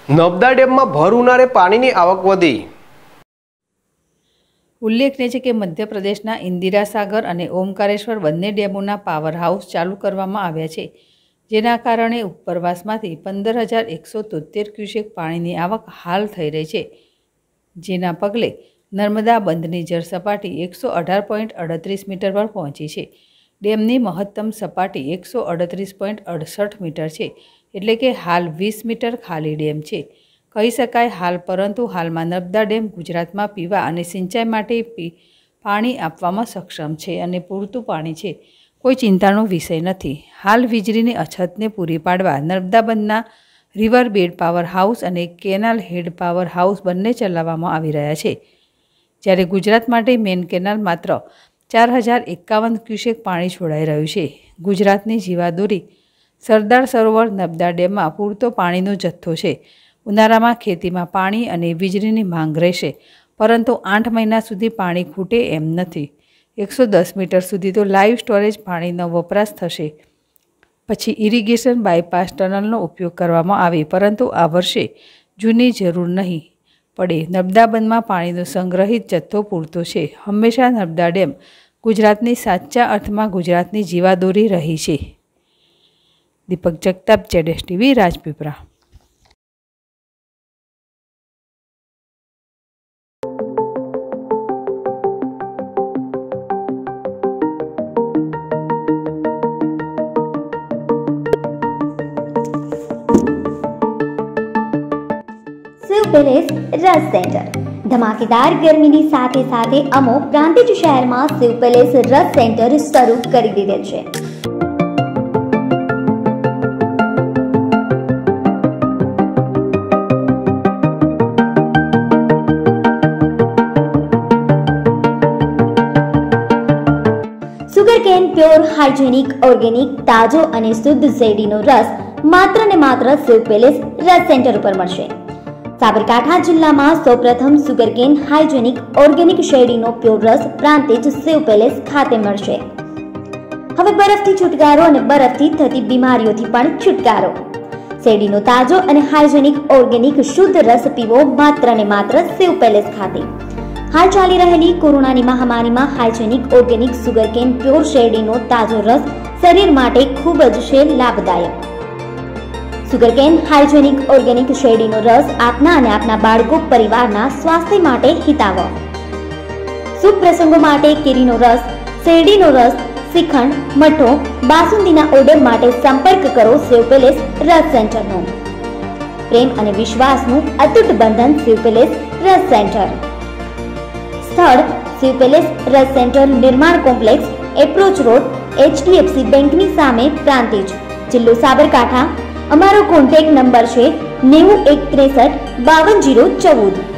નર્મદા ડેમમાં ભર ઉનાળે પાણીની આવક વધી। ઉલ્લેખનીય છે કે મધ્યપ્રદેશના ઇન્દિરા સાગર અને ઓમકારેશ્વર બંને ડેમોના પાવર હાઉસ ચાલુ કરવામાં આવ્યા છે, જેના કારણે ઉપરવાસમાંથી 15,173 ક્યુસેક પાણીની આવક હાલ થઈ રહી છે, જેના પગલે નર્મદા બંધની જળ સપાટી 118.38 મીટર પર પહોંચી છે। ડેમની મહત્તમ સપાટી 138.68 મીટર છે, એટલે કે હાલ 20 મીટર ખાલી ડેમ છે કહી શકાય હાલ। પરંતુ હાલમાં નર્મદા ડેમ ગુજરાતમાં પીવા અને સિંચાઈ માટે પાણી આપવામાં સક્ષમ છે અને પૂરતું પાણી છે, કોઈ ચિંતાનો વિષય નથી। હાલ વીજળીની અછતને પૂરી પાડવા નર્મદા બંધના રિવર બેડ પાવર હાઉસ અને કેનાલ હેડ પાવર હાઉસ બંને ચલાવવામાં આવી રહ્યા છે, જ્યારે ગુજરાત માટે મેઇન કેનાલ માત્ર 4,051 ક્યુસેક પાણી છોડાઈ રહ્યું છે। ગુજરાતની જીવાદોરી સરદાર સરોવર નર્મદા ડેમમાં પૂરતો પાણીનો જથ્થો છે। ઉનાળામાં ખેતીમાં પાણી અને વીજળીની માંગ રહેશે, પરંતુ 8 મહિના સુધી પાણી ખૂટે એમ નથી। 110 મીટર સુધી તો લાઈવ સ્ટોરેજ પાણીનો વપરાશ થશે, પછી ઇરિગેશન બાયપાસ ટનલનો ઉપયોગ કરવામાં આવે, પરંતુ આ વર્ષે જૂની જરૂર નહીં પડે। નર્મદા બંધમાં પાણીનો સંગ્રહિત જથ્થો પૂરતો છે। હંમેશા નર્મદા ડેમ ગુજરાતની સાચા અર્થમાં ગુજરાતની જીવાદોરી રહી છે। Deepak Jagtap, ZSTV, Rajpipla. Shiv Palace Ras Centre धमाकेदार गर्मीनी સાથે સાથે અમો પ્રાંતિજ શહેરમાં शिव पैलेस रस सेंटर શરૂ કરી દીધેલ છે। સુગરકેન પ્યોર હાઇજેનિક ઓર્ગેનિક તાજો અને શુદ્ધ શેરડીનો રસ માત્ર ને માત્ર शिव पैलेस रस सेंटर ઉપર મળશે। સાબરકાંઠા જિલ્લામાં સૌપ્રથમ સુગરકેન હાઇજેનિક ઓર્ગેનિક શેરડીનો પ્યોર રસ પ્રાંતિજ शिव पैलेस ખાતે મળશે। હવે બરફથી છુટકારો અને બરફથી થતી બીમારીઓથી પણ છુટકારો। શેરડીનો તાજો અને હાઇજેનિક ઓર્ગેનિક શુદ્ધ રસ પીવો માત્ર ને માત્ર शिव पैलेस ખાતે। હાલ ચાલી રહેલી કોરોનાની મહામારીમાં હાઇજેનિક ઓર્ગેનિક સુગરકેન પ્યોર શેરડીનો તાજો રસ શરીર માટે ખૂબ જ છે લાભદાયક। સુગરકેન હાઇજેનિક ઓર્ગેનિક શેરડીનો રસ આપના અને આપના બાળકો પરિવારના સ્વાસ્થ્ય માટે હિતાવહ। શુભ પ્રસંગો માટે કેરીનો રસ, શેરડીનો રસ, શ્રીખંડ, મઠો, બાસુંદીના ઓર્ડર માટે સંપર્ક કરો शिव पैलेस રસ સેન્ટરનો। પ્રેમ અને વિશ્વાસનું અતૂટ બંધન शिव पैलेस રસ સેન્ટર। સ્થળ Shiv Palace Ras Centre Nirman Complex approach road HDFC બેંકની સામે પ્રાંતિજ જિલ્લો સાબરકાંઠા। અમારો કોન્ટેક્ટ નંબર છે 9163 52 014।